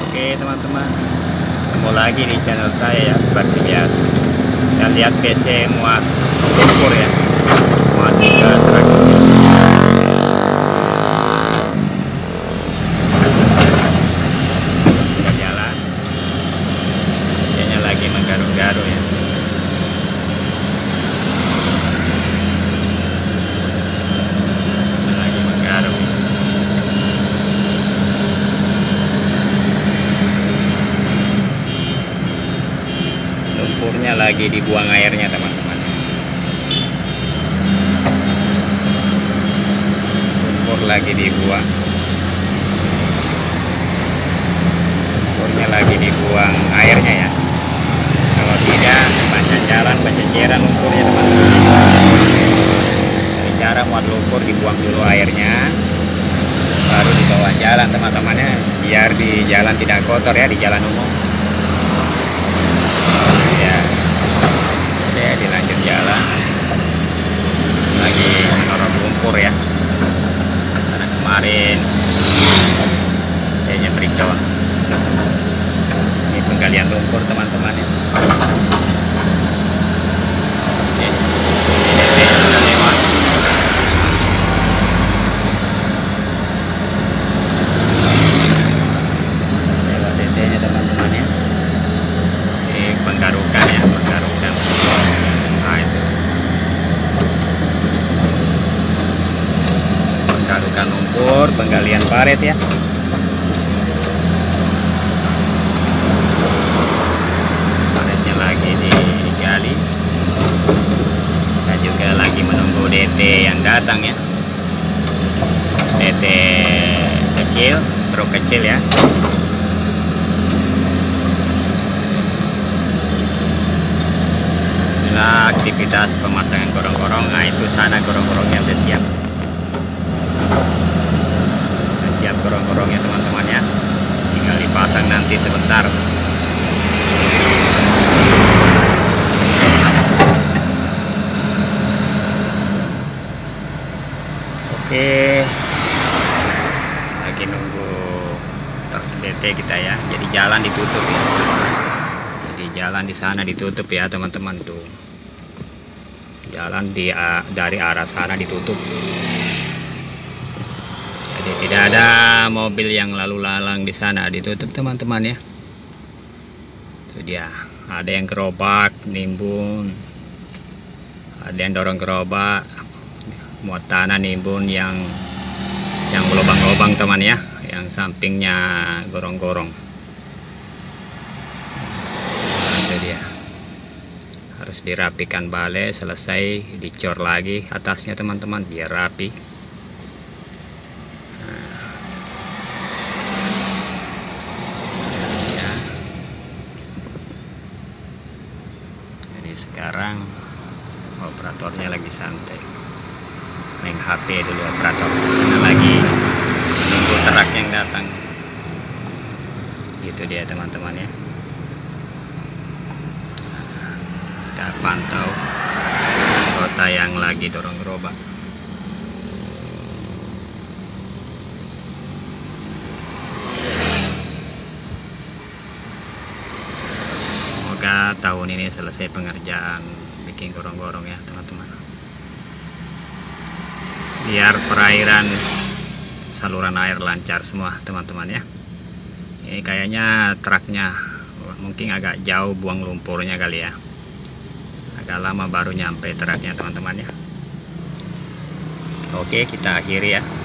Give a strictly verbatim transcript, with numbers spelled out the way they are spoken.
Oke teman-teman, ketemu lagi di channel saya ya, seperti biasa. Kita lihat P C muat lumpur ya, muat tiga truk. Kita jalan, P C-nya lagi menggaruk-garuk ya. Lagi menggaruk. Lumpurnya lagi dibuang airnya teman-teman. Lumpur lagi dibuang. Lumpurnya lagi dibuang airnya ya. Kalau tidak panjang jalan penceceran lumpurnya teman-teman. Ini cara muat lumpur, dibuang dulu airnya, baru dibawa jalan teman-temannya, biar di jalan tidak kotor ya, di jalan umum. Dilanjut jalan lagi menurut lumpur ya, karena kemarin saya breakdown. Ini penggalian lumpur teman-teman ya. Oke, D T sudah lewat. Lewat D T nya teman-teman ya. Ini penggarukan ya, penggarukan. Nah, itu penggarukan lumpur, penggalian paret ya. Paretnya lagi digali. Kita juga lagi menunggu D T yang datang ya. D T kecil, truk kecil ya. Aktivitas pemasangan gorong-gorong. Nah, itu sana gorong-gorongnya udah siap. Udah siap gorong-gorongnya teman-teman ya. Tinggal dipasang nanti sebentar. Oke, lagi nunggu D T kita ya. Jadi jalan ditutup ya. Jadi jalan di sana ditutup ya teman-teman tuh. Jalan di dari arah sana ditutup. Jadi tidak ada mobil yang lalu lalang di sana, ditutup teman-teman ya. Itu dia. Ada yang gerobak nimbun, ada yang dorong gerobak muat tanah nimbun yang yang lubang-lubang teman ya, yang sampingnya gorong-gorong. Itu dia. Harus dirapikan bale, selesai dicor lagi atasnya teman-teman biar rapi. Nah, ya. Jadi sekarang operatornya lagi santai, main H P dulu operator, karena lagi menunggu truk yang datang. Gitu dia teman-teman ya. Kita pantau kota yang lagi dorong gerobak. Semoga tahun ini selesai pengerjaan bikin gorong-gorong ya teman-teman, biar perairan saluran air lancar semua teman-teman ya. Ini kayaknya truknya mungkin agak jauh buang lumpurnya kali ya, agak lama baru nyampe truknya teman-teman ya. Oke, kita akhiri ya.